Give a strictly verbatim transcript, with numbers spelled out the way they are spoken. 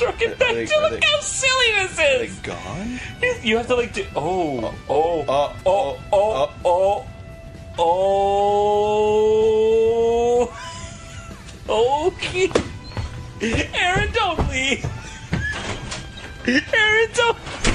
shrunk it back they- to are look they- how silly this Are they is! gone? You have to like do. Oh, oh, Uh, oh, uh, oh, oh, oh. Okay. Aaron, don't leave. Aaron, don't.